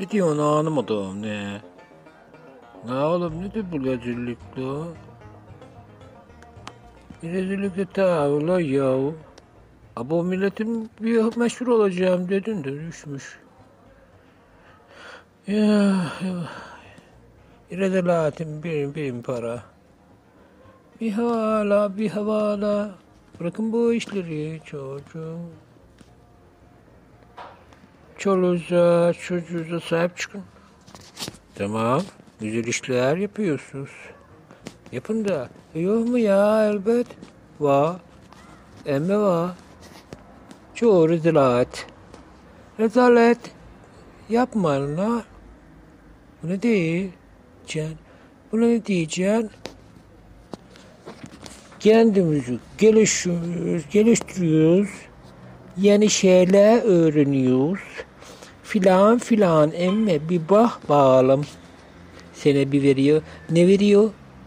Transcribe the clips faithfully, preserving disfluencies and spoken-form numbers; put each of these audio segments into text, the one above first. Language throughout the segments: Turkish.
Ne diyorsun anlamadım ne? Ne oğlum nedir bu rezillikle? Bir rezillikle ta ula yahu. Abo milletin bir meşhur olacağım dedin de düşmüş. Ya, ya. İrezelatim bir bin para. Bir hala bir havala. Bırakın bu işleri çocuğum. Çoluğunuza çocuğunuza sahip çıkın. Tamam. Güzel işler yapıyorsunuz. Yapın da. Yok mu ya elbet. Va. Emme va. Çoğu rezalet. Rezalet. Yapmayın la. Bu ne diyeceksin? Bu ne diyeceksin? Kendimizi geliştiriyoruz, geliştiriyoruz. Yeni şeyler öğreniyoruz. Filan filan emme bir bak bakalım. Sana bir veriyor. Ne veriyor?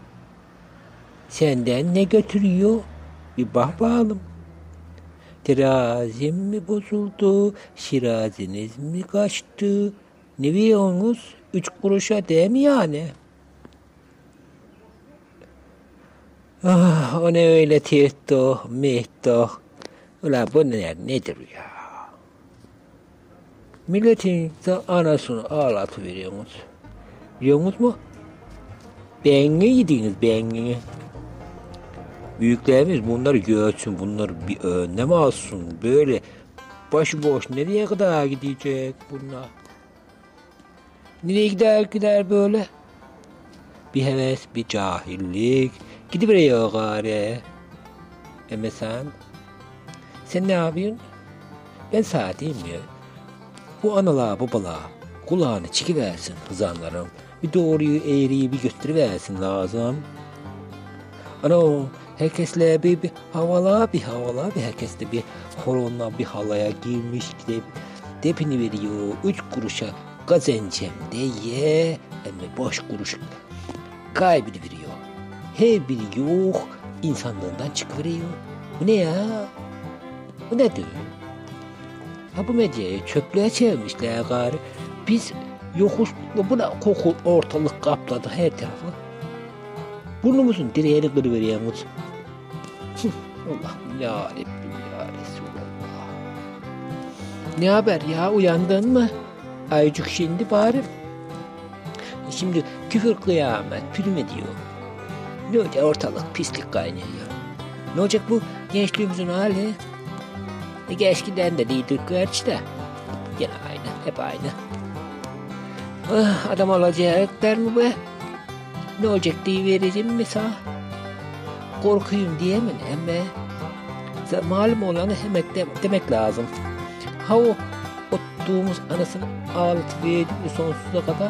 Senden ne götürüyor? Bir bak bakalım. Terazim mi bozuldu? Şiraziniz mi kaçtı? Ne veriyorsunuz? Üç kuruşa değil mi yani? Ah, o ne öyle tihto, mihto. Ulan bu ne, nedir ya? Milletin anasını ağlatıveriyorsunuz. Biliyor musunuz mu? Beğeni yediniz, beğeni. Büyüklerimiz bunları görsün, bunları bir önlem alsın. Böyle başıboş nereye kadar gidecek bunlar? Nereye gider gider böyle? Bir heves, bir cahillik. Gidiveriyor gari. Ama sen, sen ne yapıyorsun? Ben sana diyeyim ya. Bu analar babalar kulağını çekiversin hızanların. Bir doğruyu eğriyi bir gösteriversin lazım. Ana herkesle bir, bir havala bir havala bir herkesle bir horonla bir halaya girmiş gidip depini veriyor. Üç kuruşa kazancım diye ama boş kuruş kaybediveriyor. Her biri yok insanlığından çıkıveriyor. Bu ne ya? Bu nedir? Ha bu medyayı çöplüğe çevirmişler gari. Biz yokuz, buna koku ortalık kapladı her tarafı. Burnumuzun direğini kırıveriyoruz. Allah'ım ya Rabbim ya Resulallah. Ne haber ya, uyandın mı? Aycık şimdi bari. Şimdi küfür kıyamet pürüm ediyor. Ne olacak, ortalık pislik kaynıyor. Ne olacak bu gençliğimizin hali? E gençliğinden de değildir gerçi de. Yine aynı, hep aynı. Ah, adam olacak der mi bu? Ne olacak diye vereceğim mi sana? Korkuyum diyemem ama malum olanı demek, de, demek lazım. Ha o ottuğumuz anasını ağlatıverdi mi sonsuza kadar?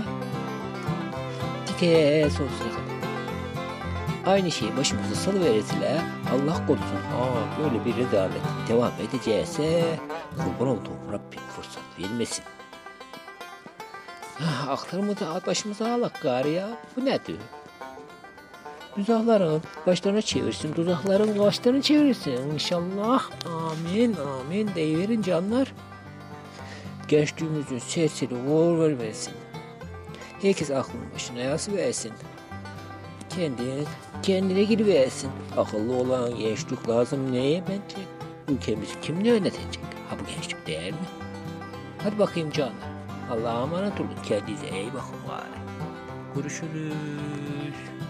Dike sonsuza kadar. Aynı şeyi başımıza salıverirse Allah korusun ha böyle bir rezalet devam edeceğse kurban olduğum Rabbim fırsat vermesin. Ah, aklımızı başımıza alak gari ya. Bu nedir? Tuzakların başlarına çevirsin, tuzakların başlarına çevirsin inşallah. Amin, amin deyiverin canlar. Gençliğimizin serseri vur versin. Herkes aklının başına yasıversin. Kendine, kendine giriversin. Akıllı olan gençlik lazım neye bence? Ülkemizi kim ne yönetecek? Ha bu gençlik değer mi? Hadi bakayım canlar. Allah'a emanet olun. Kendinize iyi bakın bari. Görüşürüz.